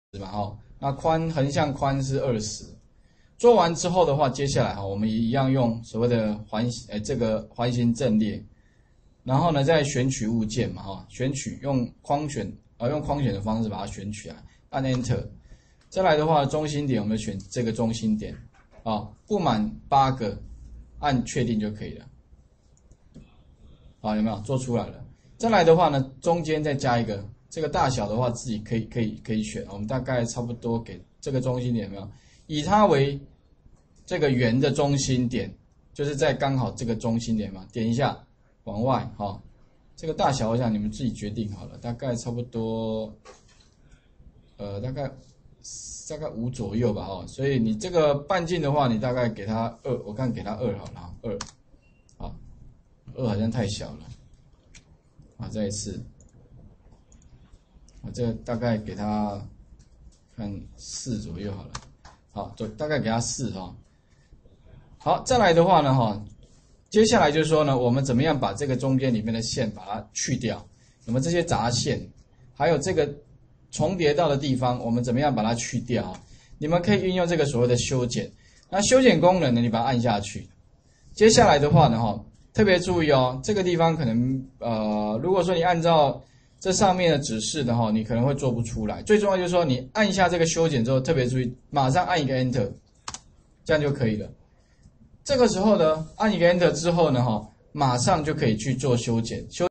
嘛哈，那横向宽是20。做完之后的话，接下来哈，我们一样用所谓的这个环形阵列，然后呢再选取物件嘛哈，选取用框选的方式把它选取来，按 Enter。再来的话，中心点我们选这个中心点啊，不满8个，按确定就可以了。好，有没有做出来了？再来的话呢，中间再加一个，这个大小的话自己可以选。我们大概差不多给这个中心点有没有？以它为这个圆的中心点，就是在刚好这个中心点嘛，点一下往外哈。这个大小我想你们自己决定好了，大概差不多，大概5左右吧哦。所以你这个半径的话，你大概给它2，我看给它2好了，2，好，2好像太小了，啊，再一次，啊，这个大概给它看4左右好了，好，大概给它4哈。好，再来的话呢哈，接下来就是说呢，我们怎么样把这个中间里面的线把它去掉？那么这些杂线，还有这个重叠到的地方，我们怎么样把它去掉？你们可以运用这个所谓的修剪。那修剪功能呢，你把它按下去。接下来的话呢哈，特别注意哦，这个地方可能如果说你按照这上面的指示的话，你可能会做不出来。最重要就是说，你按一下这个修剪之后，特别注意，马上按一个 Enter， 这样就可以了。这个时候呢，按一个 Enter 之后呢，马上就可以去做修剪。